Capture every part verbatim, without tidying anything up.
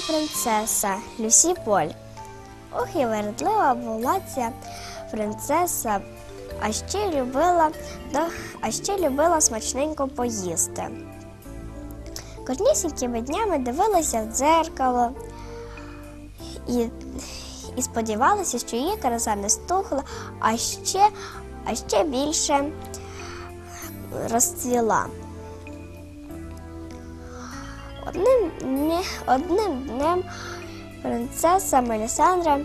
принцеса Люсі Поль. Ох, і вередлива була ця принцеса, а ще любила, а ще любила смачненько поїсти. Кожнісінькими днями дивилася в дзеркало і, і сподівалася, що її краса не стухла, а ще, а ще більше розцвіла. Одним, не, одним днем принцеса Мелісандра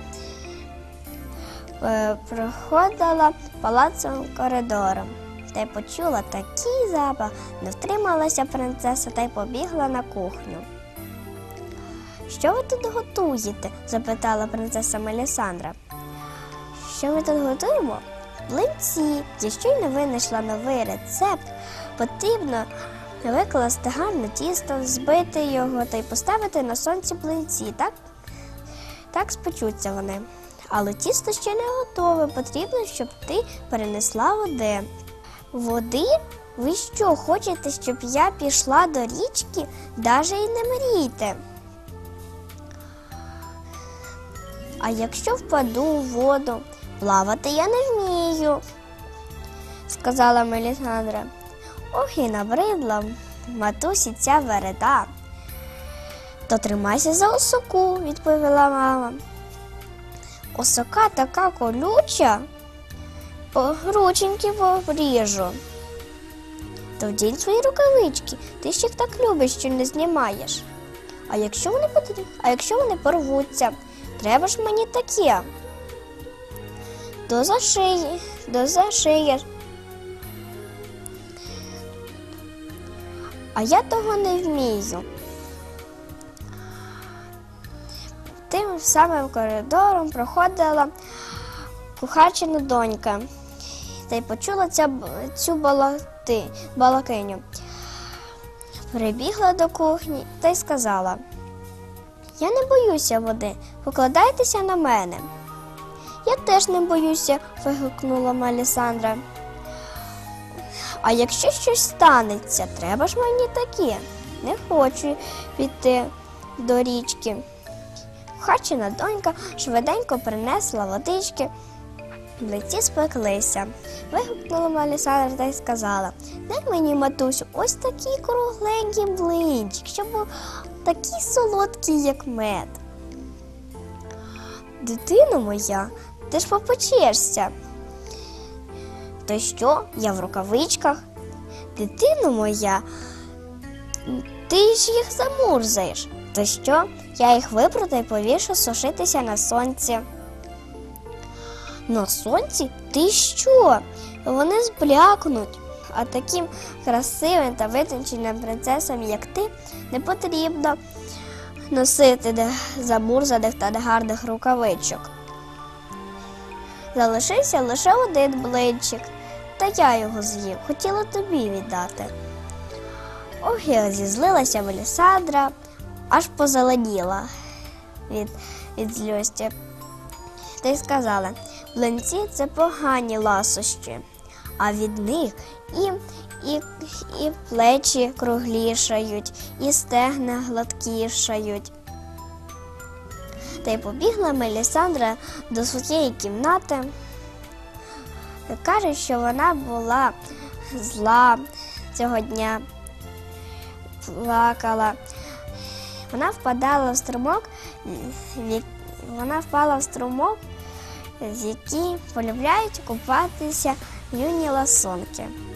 е, проходила палацовим коридором та й почула такий запах, не втрималася принцеса та й побігла на кухню. «Що ви тут готуєте?» – запитала принцеса Мелісандра. «Що ми тут готуємо? Млинці. Я щойно винайшла новий рецепт. Потрібно викласти гарне тісто, збити його та й поставити на сонці млинці. Так, так спечуться вони. Але тісто ще не готове. Потрібно, щоб ти перенесла води». «Води? Ви що, хочете, щоб я пішла до річки? Даже й не мрійте. А якщо впаду у воду? Плавати я не вмію», – сказала Мелісандра. «Ох, і набридла матусі ця вереда». «То тримайся за осоку», – відповіла мама. «Осока така колюча, рученьки обріжу». «То вдінь свої рукавички, ти ж їх так любиш, що не знімаєш. А якщо вони, а якщо вони порвуться, треба ж мені таке». «До зашиї, до зашиєш». «А я того не вмію». Тим самим коридором проходила кухарчина донька та й почула ця, цю балати, балакиню. Прибігла до кухні та й сказала: «Я не боюся води, покладайтеся на мене». «Я теж не боюся», – вигукнула Мелісандра. «А якщо щось станеться, треба ж мені таке. Не хочу піти до річки». Кухарчина донька швиденько принесла водички, млинці спеклися. Вигукнула Мелісандра та й сказала: «Дай мені, матусю, ось такий кругленький млинчик, щоб був такий солодкий, як мед». «Дитино моя, ти ж попечешся». «То що, я в рукавичках?» «Дитино моя, ти ж їх замурзаєш». «То що, я їх випру та й повішу сушитися на сонці». «На сонці? Ти що? Вони зблякнуть. А таким красивим та витонченим принцесам, як ти, не потрібно носити замурзаних та негарних рукавичок. Залишився лише один блинчик, та я його з'їв, хотіла тобі віддати». Ох, і розізлилася Мелісандра, аж позеленіла від, від злості. Та й сказала: «Млинці – це погані ласощі, а від них і, і, і плечі круглішають, і стегна гладкішають». Та й побігла Мелісандра до своєї кімнати. Каже, що вона була зла цього дня, плакала. Вона впадала в струмок, вона впала в струмок, в який полюбляють купатися юні ласунки.